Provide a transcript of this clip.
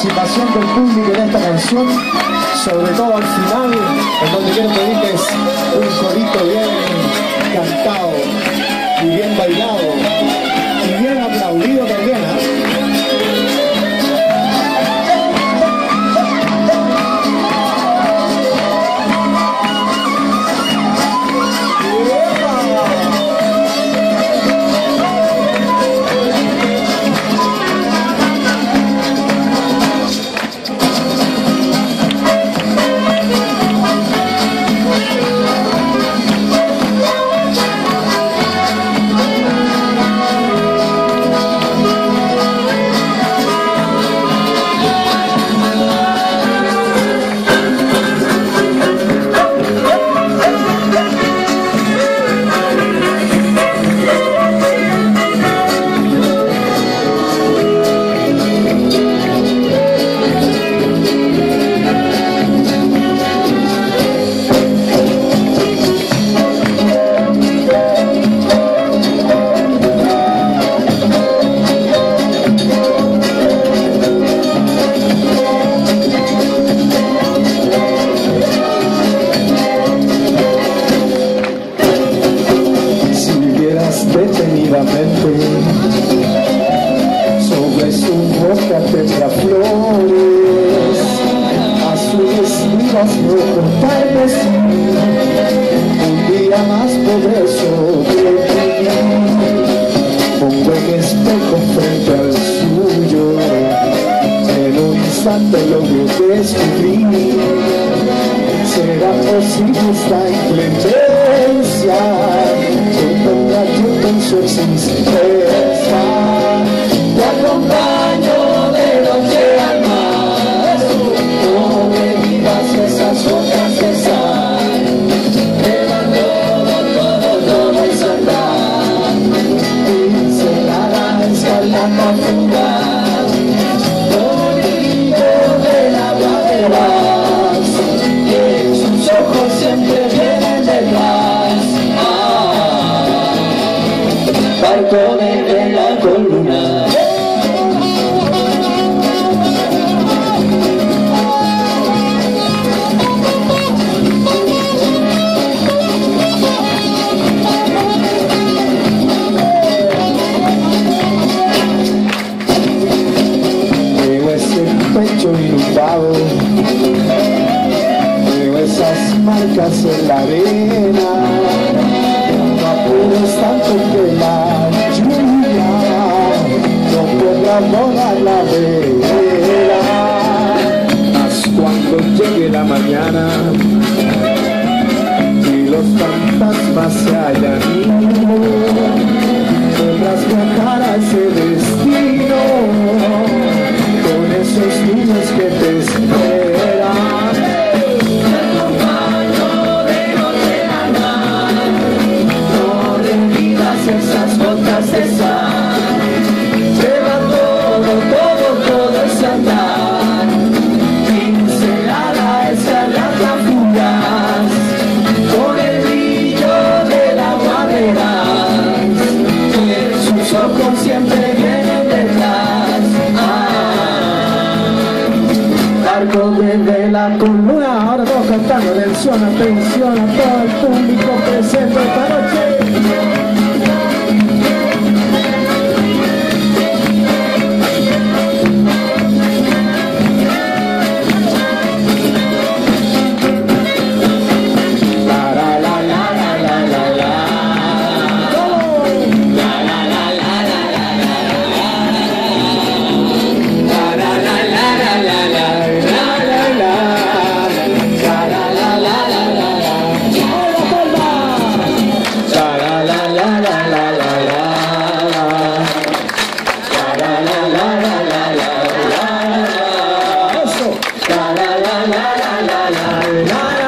participación del público en esta canción, sobre todo al final, en donde quiero pedirles un corito bien cantado y bien bailado y bien aplaudido también, ¿eh? Detenidamente sobre su boca tendrá flores azules, vivas, rojo, tal vez un día más podré sobrevivir. Pongo el espejo frente al suyo, en un instante logro descubrir. ¿Será posible esta inclemencia? Su existencia, te acompaño de noche al mar, no me vivas esas gotas de sal, llevando todo ese andar, pincelada escarlata fugaz, con el hilo del agua de vas, y en sus ojos siempre vienen detrás. Barco de vela con luna, veo ese pecho inundado, veo esas marcas en la arena, no apures tanto que la lluvia no podrá borrar la vera. Mas cuando llegue la mañana y los fantasmas se hayan ido, podrás viajar a ese destino con esos niños que te esperan. Esas gotas de sal, lleva todo ese andar, pincelada escarlata fugaz, con el brillo del agua verás, que sus ojos siempre vienen detrás. Barco de vela con luna, ahora todos cantando. Atención, atención a todo el público presente esta noche. La